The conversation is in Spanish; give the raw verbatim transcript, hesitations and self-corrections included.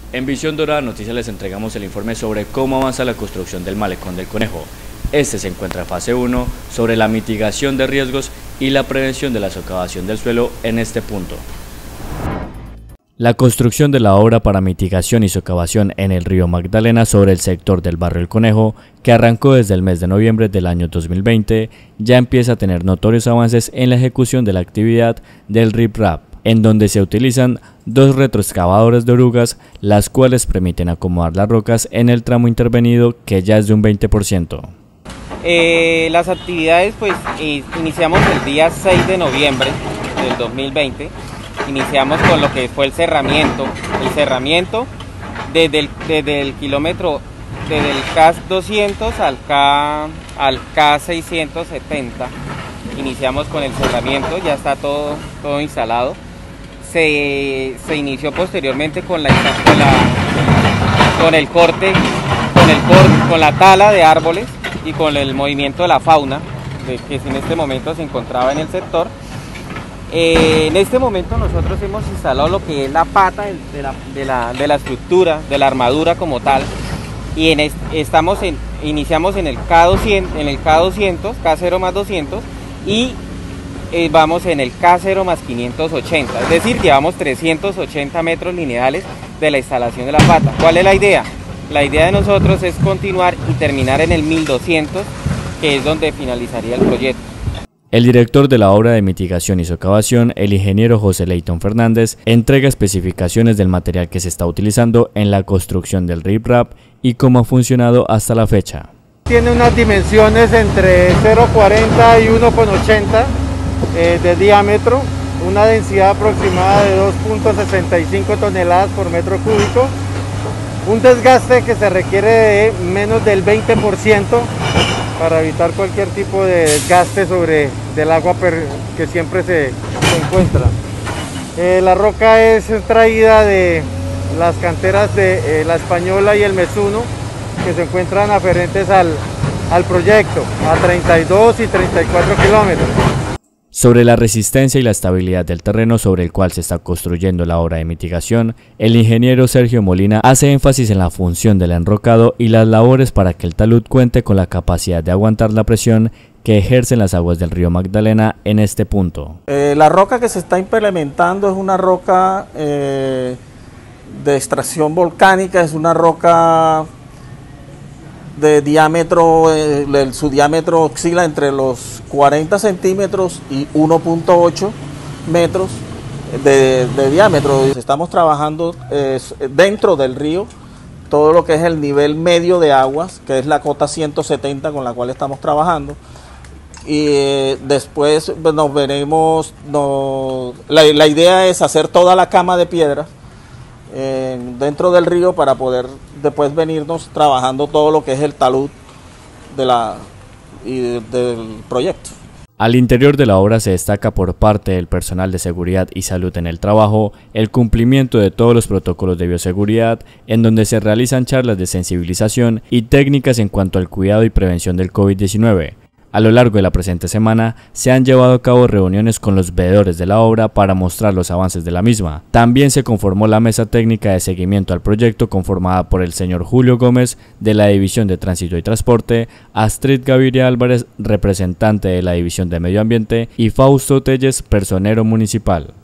En Visión Dorada Noticias les entregamos el informe sobre cómo avanza la construcción del Malecón del Conejo. Este se encuentra en fase uno sobre la mitigación de riesgos y la prevención de la socavación del suelo en este punto. La construcción de la obra para mitigación y socavación en el río Magdalena sobre el sector del barrio El Conejo, que arrancó desde el mes de noviembre del año dos mil veinte, ya empieza a tener notorios avances en la ejecución de la actividad del riprap, en donde se utilizan dos retroexcavadores de orugas, las cuales permiten acomodar las rocas en el tramo intervenido, que ya es de un veinte por ciento. Eh, las actividades pues eh, iniciamos el día seis de noviembre del dos mil veinte, iniciamos con lo que fue el cerramiento, el cerramiento desde el, desde el kilómetro, desde el K doscientos al K, al K seiscientos setenta, iniciamos con el cerramiento, ya está todo, todo instalado. Se, se inició posteriormente con, la, con, la, con el corte, con, el corte, con la tala de árboles y con el movimiento de la fauna de, que en este momento se encontraba en el sector. Eh, en este momento nosotros hemos instalado lo que es la pata de, de, la, de, la, de la estructura, de la armadura como tal, y en est, estamos en, iniciamos en el K doscientos, en el K doscientos, K cero más doscientos, y eh, vamos en el K cero más quinientos ochenta, es decir, llevamos trescientos ochenta metros lineales de la instalación de la pata. ¿Cuál es la idea? La idea de nosotros es continuar y terminar en el mil doscientos, que es donde finalizaría el proyecto. El director de la obra de mitigación y socavación, el ingeniero José Leyton Fernández, entrega especificaciones del material que se está utilizando en la construcción del riprap y cómo ha funcionado hasta la fecha. Tiene unas dimensiones entre cero coma cuarenta y uno coma ochenta eh, de diámetro, una densidad aproximada de dos punto sesenta y cinco toneladas por metro cúbico, un desgaste que se requiere de menos del veinte por ciento para evitar cualquier tipo de desgaste sobre del agua per, que siempre se, se encuentra. Eh, la roca es traída de las canteras de eh, La Española y el Mesuno, que se encuentran aferentes al, al proyecto, a treinta y dos y treinta y cuatro kilómetros. Sobre la resistencia y la estabilidad del terreno sobre el cual se está construyendo la obra de mitigación, el ingeniero Sergio Molina hace énfasis en la función del enrocado y las labores para que el talud cuente con la capacidad de aguantar la presión que ejercen las aguas del río Magdalena en este punto. Eh, la roca que se está implementando es una roca eh, de extracción volcánica, es una roca de diámetro, eh, el, su diámetro oscila entre los cuarenta centímetros y uno punto ocho metros de, de diámetro. Estamos trabajando eh, dentro del río, todo lo que es el nivel medio de aguas, que es la cota ciento setenta con la cual estamos trabajando. Y eh, después pues, nos veremos, no, la, la idea es hacer toda la cama de piedra Eh, dentro del río para poder después venirnos trabajando todo lo que es el talud de la, y de, del proyecto. Al interior de la obra se destaca por parte del personal de seguridad y salud en el trabajo el cumplimiento de todos los protocolos de bioseguridad, en donde se realizan charlas de sensibilización y técnicas en cuanto al cuidado y prevención del COVID diecinueve. A lo largo de la presente semana se han llevado a cabo reuniones con los veedores de la obra para mostrar los avances de la misma. También se conformó la mesa técnica de seguimiento al proyecto conformada por el señor Julio Gómez de la División de Tránsito y Transporte, Astrid Gaviria Álvarez, representante de la División de Medio Ambiente, y Fausto Telles, personero municipal.